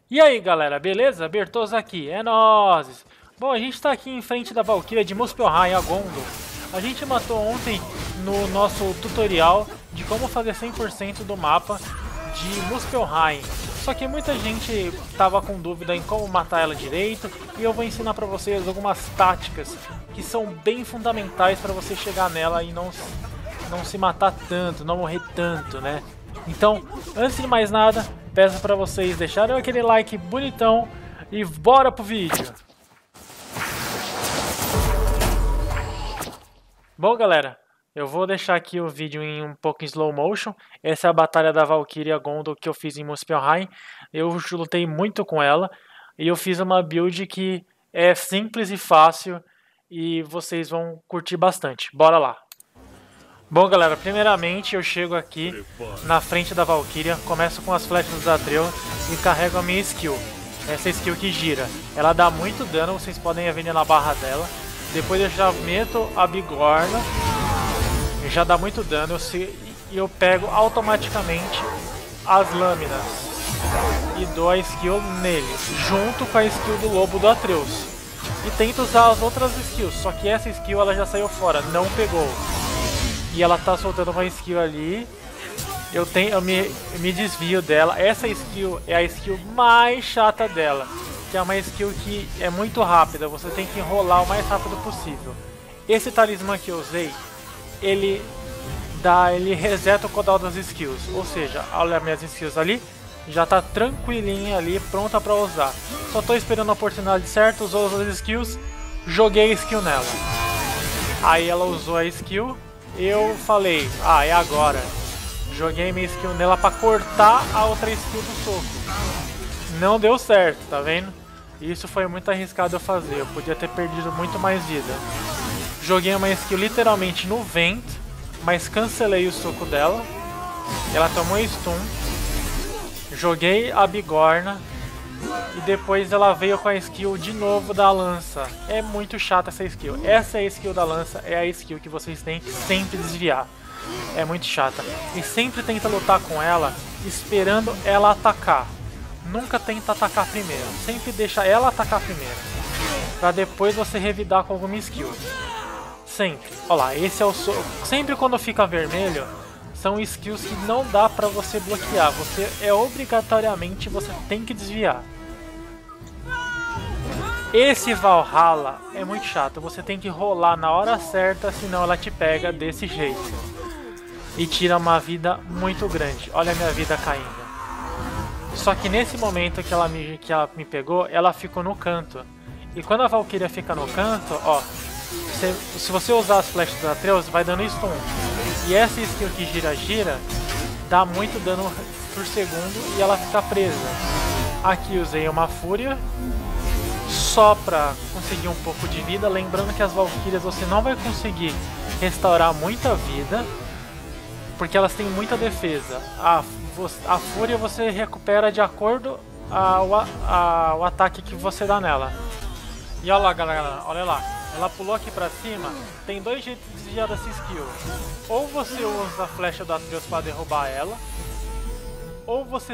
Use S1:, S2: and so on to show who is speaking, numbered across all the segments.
S1: E aí galera, beleza? Bertoso aqui, é nóis! Bom, a gente tá aqui em frente da Valkyria de Muspelheim, a Gondor. A gente matou ontem no nosso tutorial de como fazer 100% do mapa de Muspelheim. Só que muita gente tava com dúvida em como matar ela direito e eu vou ensinar pra vocês algumas táticas que são bem fundamentais para você chegar nela e não se matar tanto, não morrer tanto, né? Então, antes de mais nada, peço para vocês deixarem aquele like bonitão e bora pro vídeo. Bom, galera, eu vou deixar aqui o vídeo em um pouco em slow motion. Essa é a batalha da Valkyria Gondor que eu fiz em Muspelheim. Eu lutei muito com ela e eu fiz uma build que é simples e fácil e vocês vão curtir bastante. Bora lá! Bom, galera, primeiramente eu chego aqui na frente da Valkyria, começo com as flechas dos Atreus e carrego a minha skill. Essa skill que gira. Ela dá muito dano, vocês podem ver na barra dela. Depois eu já meto a bigorna, já dá muito dano e eu pego automaticamente as lâminas e dou a skill nele, junto com a skill do lobo do Atreus. E tento usar as outras skills, só que essa skill ela já saiu fora, não pegou. E ela tá soltando uma skill ali. Eu me desvio dela. Essa skill é a skill mais chata dela, que é uma skill que é muito rápida. Você tem que enrolar o mais rápido possível. Esse talismã que eu usei, ele reseta o cooldown das skills. Ou seja, olha minhas skills ali, já tá tranquilinha ali, pronta pra usar. Só tô esperando a oportunidade certa, usou as skills, joguei a skill nela. Aí ela usou a skill. Eu falei, é agora. Joguei minha skill nela pra cortar a outra skill do soco. Não deu certo, tá vendo? Isso foi muito arriscado eu fazer, eu podia ter perdido muito mais vida. Joguei uma skill literalmente no vento, mas cancelei o soco dela. Ela tomou stun. Joguei a bigorna. E depois ela veio com a skill de novo da lança. É muito chata essa skill. Essa é a skill da lança, é a skill que vocês têm que sempre desviar. É muito chata. E sempre tenta lutar com ela esperando ela atacar. Nunca tenta atacar primeiro. Sempre deixa ela atacar primeiro, pra depois você revidar com alguma skill. Sempre. Olha lá, esse é o soco. Sempre quando fica vermelho, são skills que não dá pra você bloquear. Você obrigatoriamente você tem que desviar. Esse Valhalla é muito chato. Você tem que rolar na hora certa, senão ela te pega desse jeito. E tira uma vida muito grande. Olha a minha vida caindo. Só que nesse momento que ela me pegou, ela ficou no canto. E quando a Valkyria fica no canto, ó, se você usar as flechas da Atreus, vai dando stun. E essa skill que gira, dá muito dano por segundo e ela fica presa. Aqui usei uma fúria, só pra conseguir um pouco de vida. Lembrando que as Valkyrias você não vai conseguir restaurar muita vida, porque elas têm muita defesa. A fúria você recupera de acordo o ataque que você dá nela. E olha lá, galera, olha lá. Ela pulou aqui pra cima. Tem dois jeitos de desviar dessa skill. Ou você usa a flecha do Atreus para derrubar ela, ou você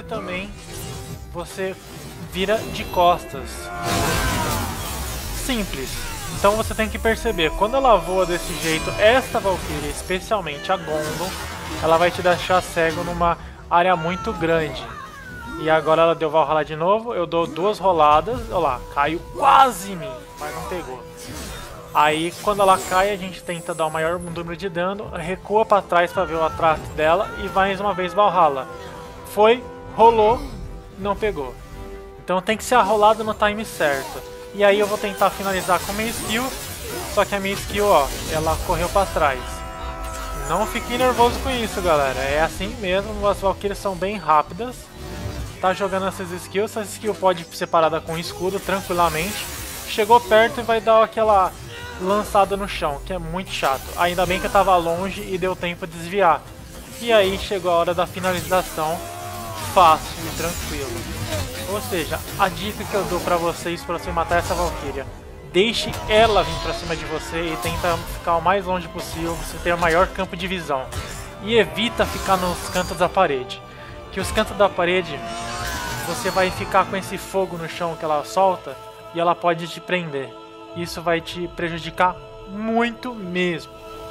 S1: vira de costas. Simples. Então você tem que perceber, quando ela voa desse jeito, esta Valkyria, especialmente a Gondor, ela vai te deixar cego numa área muito grande. E agora ela deu Valhalla de novo, eu dou duas roladas, olha lá, caiu quase em mim, mas não pegou. Aí quando ela cai a gente tenta dar o maior número de dano, recua pra trás pra ver o atraso dela e vai mais uma vez Valhalla. Foi, rolou, não pegou. Então tem que ser arrolado no time certo. E aí eu vou tentar finalizar com a minha skill, só que a minha skill, ó, ela correu pra trás. Não fiquem nervoso com isso, galera, é assim mesmo, as Valkyrias são bem rápidas. Tá jogando essas skills, essa skill pode ser parada com escudo tranquilamente. Chegou perto e vai dar aquela lançada no chão, que é muito chato. Ainda bem que eu tava longe e deu tempo de desviar. E aí chegou a hora da finalização, fácil e tranquilo. Ou seja, a dica que eu dou pra vocês para você matar essa Valkyria: deixe ela vir pra cima de você e tenta ficar o mais longe possível, você ter o maior campo de visão. E evita ficar nos cantos da parede, que os cantos da parede você vai ficar com esse fogo no chão que ela solta e ela pode te prender. Isso vai te prejudicar muito mesmo.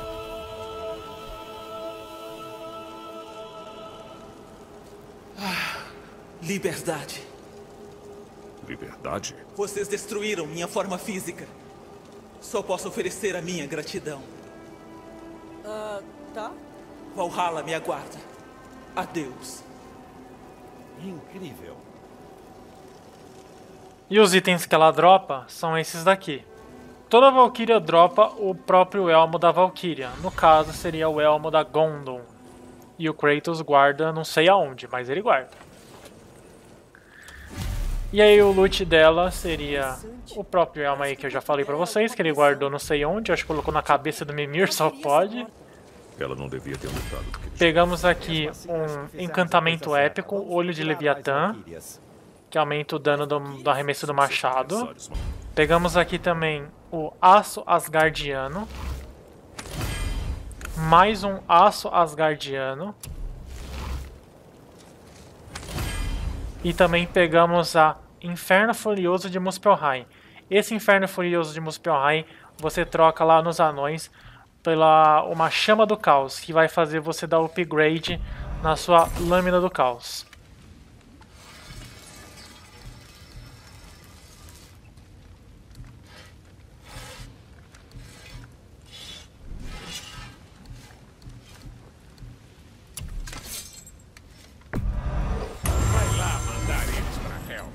S2: Liberdade.
S3: Liberdade?
S2: Vocês destruíram minha forma física. Só posso oferecer a minha gratidão.
S4: Tá?
S2: Valhalla me aguarda. Adeus.
S3: Incrível.
S1: E os itens que ela dropa são esses daqui. Toda Valkyria dropa o próprio elmo da Valkyria. No caso, seria o elmo da Gondon. E o Kratos guarda não sei aonde, mas ele guarda. E aí o loot dela seria o próprio elmo aí que eu já falei pra vocês, que ele guardou não sei onde. Acho que colocou na cabeça do Mimir, só pode.
S3: Ela não devia ter lutado daquele jeito.
S1: Pegamos aqui um encantamento épico, Olho de Leviatã, que aumenta o dano do arremesso do machado. Pegamos aqui também o Aço Asgardiano. Mais um Aço Asgardiano. E também pegamos a Inferno Furioso de Muspelheim. Esse Inferno Furioso de Muspelheim você troca lá nos anões pela uma Chama do Caos, que vai fazer você dar upgrade na sua Lâmina do Caos.
S3: Vai lá mandar eles pra Hell.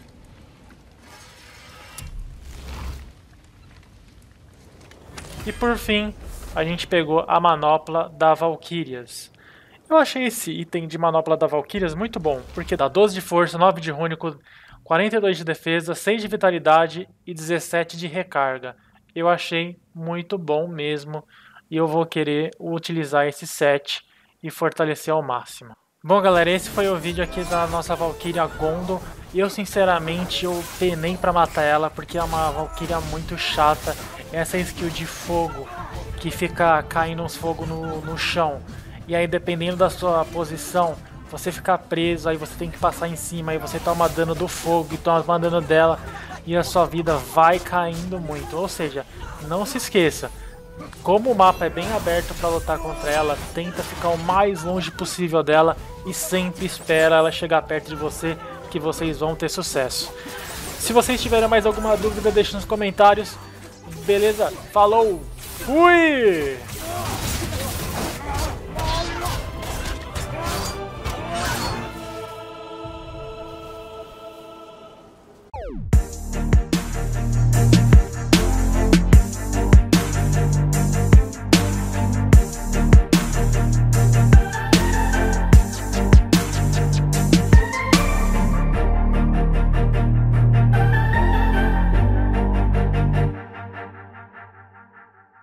S1: E por fim, a gente pegou a Manopla da Valkyrias. Eu achei esse item de Manopla da Valkyrias muito bom, porque dá 12 de força, 9 de rúnico, 42 de defesa, 6 de vitalidade e 17 de recarga. Eu achei muito bom mesmo e eu vou querer utilizar esse set e fortalecer ao máximo. Bom galera, esse foi o vídeo aqui da nossa Valkyria Gondor. Eu sinceramente eu penei pra matar ela porque é uma Valkyria muito chata. Essa skill de fogo que fica caindo uns fogos no chão. E aí dependendo da sua posição, você fica preso, aí você tem que passar em cima, aí você toma dano do fogo e toma dano dela. E a sua vida vai caindo muito. Ou seja, não se esqueça. Como o mapa é bem aberto para lutar contra ela, tenta ficar o mais longe possível dela e sempre espera ela chegar perto de você, que vocês vão ter sucesso. Se vocês tiverem mais alguma dúvida, deixe nos comentários. Beleza? Falou! Fui!